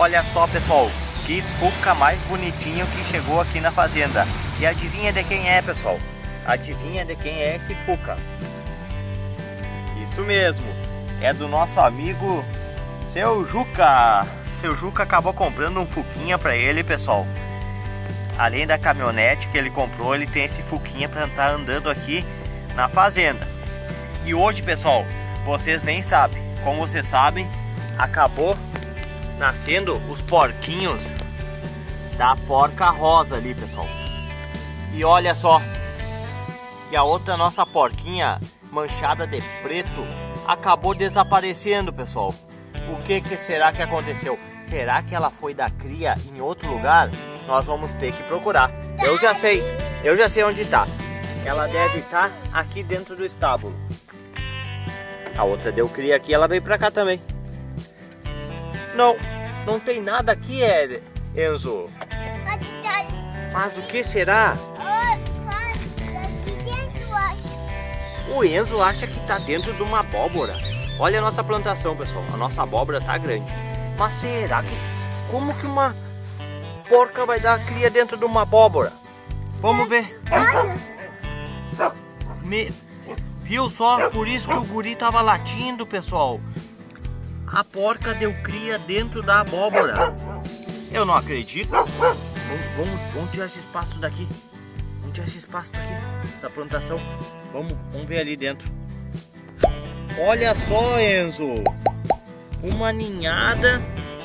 Olha só, pessoal, que fuca mais bonitinho que chegou aqui na fazenda. E adivinha de quem é, pessoal? Adivinha de quem é esse fuca? Isso mesmo, é do nosso amigo Seu Juca. Seu Juca acabou comprando um fuquinha para ele, pessoal. Além da caminhonete que ele comprou, ele tem esse fuquinha para estar andando aqui na fazenda. E hoje, pessoal, vocês nem sabem. Como vocês sabem, acabou nascendo os porquinhos da porca rosa ali, pessoal. E olha só, e a outra nossa porquinha manchada de preto acabou desaparecendo, pessoal. O que será que aconteceu? Será que ela foi dar cria em outro lugar? Nós vamos ter que procurar. Eu já sei onde está. Ela deve estar aqui dentro do estábulo. A outra deu cria aqui, ela veio pra cá também. Não tem nada aqui, Enzo. Mas o que será? O Enzo acha que tá dentro de uma abóbora. Olha a nossa plantação, pessoal. A nossa abóbora tá grande. Mas será que... Como que uma porca vai dar cria dentro de uma abóbora? Vamos ver. Viu só? Por isso que o guri tava latindo, pessoal. A porca deu cria dentro da abóbora. Eu não acredito. Vamos tirar esse espaço daqui. Vamos tirar esse espaço daqui. Essa plantação. Vamos ver ali dentro. Olha só, Enzo. Uma ninhada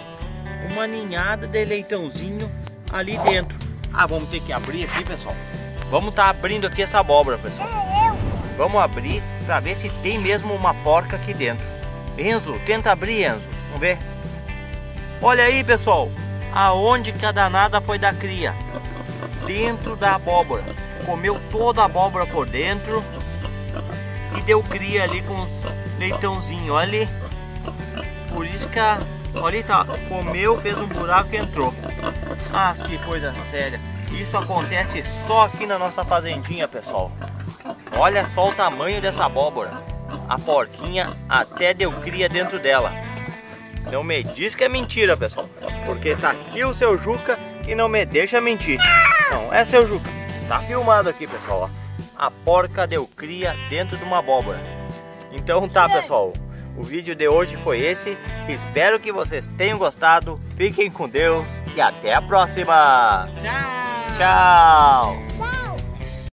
de leitãozinho ali dentro. Ah, vamos ter que abrir aqui, pessoal. Vamos estar abrindo aqui essa abóbora, pessoal. Vamos abrir para ver se tem mesmo uma porca aqui dentro. Enzo, tenta abrir, Enzo. Vamos ver. Olha aí, pessoal. Aonde que a danada foi dar cria? Dentro da abóbora. Comeu toda a abóbora por dentro e deu cria ali com os leitãozinhos. Olha ali. Por isso que a... Olha aí, tá. Comeu, fez um buraco e entrou. Ah, que coisa séria. Isso acontece só aqui na nossa fazendinha, pessoal. Olha só o tamanho dessa abóbora. A porquinha até deu cria dentro dela. Não me diz que é mentira, pessoal. Porque tá aqui o Seu Juca e não me deixa mentir. Não, é Seu Juca. Tá filmado aqui, pessoal. A porca deu cria dentro de uma abóbora. Então tá, pessoal. O vídeo de hoje foi esse. Espero que vocês tenham gostado. Fiquem com Deus e até a próxima. Tchau. Tchau.